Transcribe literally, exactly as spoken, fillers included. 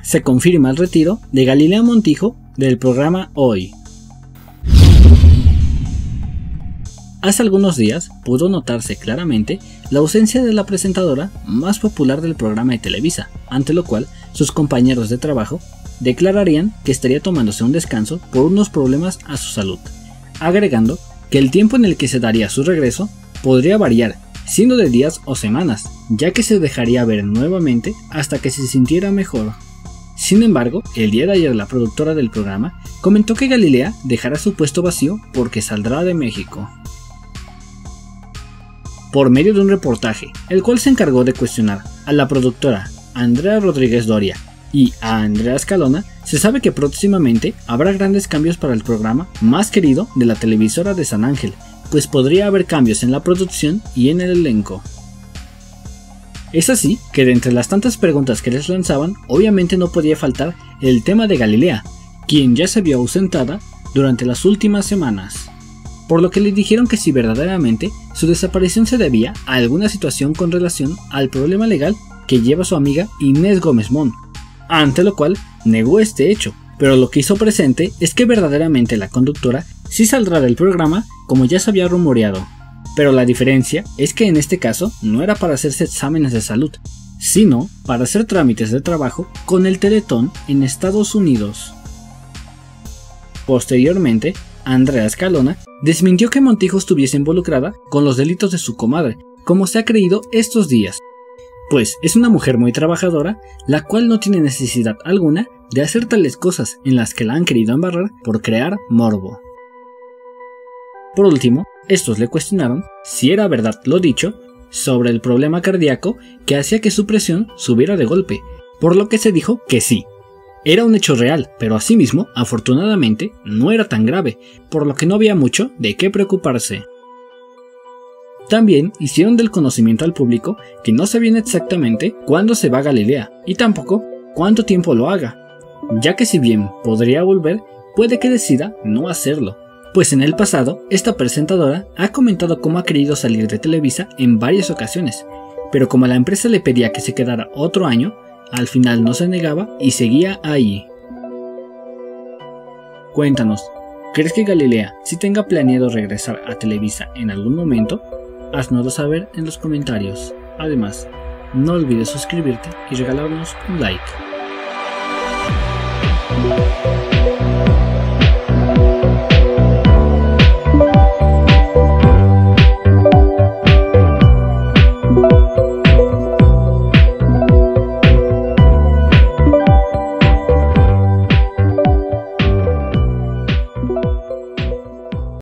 se confirma el retiro de Galilea Montijo del programa Hoy. Hace algunos días pudo notarse claramente la ausencia de la presentadora más popular del programa de Televisa, ante lo cual sus compañeros de trabajo declararían que estaría tomándose un descanso por unos problemas a su salud, agregando que el tiempo en el que se daría su regreso podría variar, siendo de días o semanas, ya que se dejaría ver nuevamente hasta que se sintiera mejor. Sin embargo, el día de ayer la productora del programa comentó que Galilea dejará su puesto vacío porque saldrá de México. Por medio de un reportaje, el cual se encargó de cuestionar a la productora Andrea Rodríguez Doria y a Andrea Escalona, se sabe que próximamente habrá grandes cambios para el programa más querido de la televisora de San Ángel, pues podría haber cambios en la producción y en el elenco. Es así que de entre las tantas preguntas que les lanzaban, obviamente no podía faltar el tema de Galilea, quien ya se vio ausentada durante las últimas semanas, por lo que le dijeron que si verdaderamente su desaparición se debía a alguna situación con relación al problema legal que lleva su amiga Inés Gómez Mont, ante lo cual negó este hecho, pero lo que hizo presente es que verdaderamente la conductora sí saldrá del programa como ya se había rumoreado, pero la diferencia es que en este caso no era para hacerse exámenes de salud, sino para hacer trámites de trabajo con el Teletón en Estados Unidos. Posteriormente, Andrea Escalona desmintió que Montijo estuviese involucrada con los delitos de su comadre, como se ha creído estos días, pues es una mujer muy trabajadora, la cual no tiene necesidad alguna de hacer tales cosas en las que la han querido embarrar por crear morbo. Por último, estos le cuestionaron si era verdad lo dicho sobre el problema cardíaco que hacía que su presión subiera de golpe, por lo que se dijo que sí. Era un hecho real, pero asimismo, afortunadamente, no era tan grave, por lo que no había mucho de qué preocuparse. También hicieron del conocimiento al público que no sabían exactamente cuándo se va Galilea, y tampoco cuánto tiempo lo haga, ya que si bien podría volver, puede que decida no hacerlo, pues en el pasado, esta presentadora ha comentado cómo ha querido salir de Televisa en varias ocasiones, pero como la empresa le pedía que se quedara otro año, al final no se negaba y seguía ahí. Cuéntanos, ¿crees que Galilea sí tenga planeado regresar a Televisa en algún momento? Haznoslo saber en los comentarios. Además, no olvides suscribirte y regalarnos un like.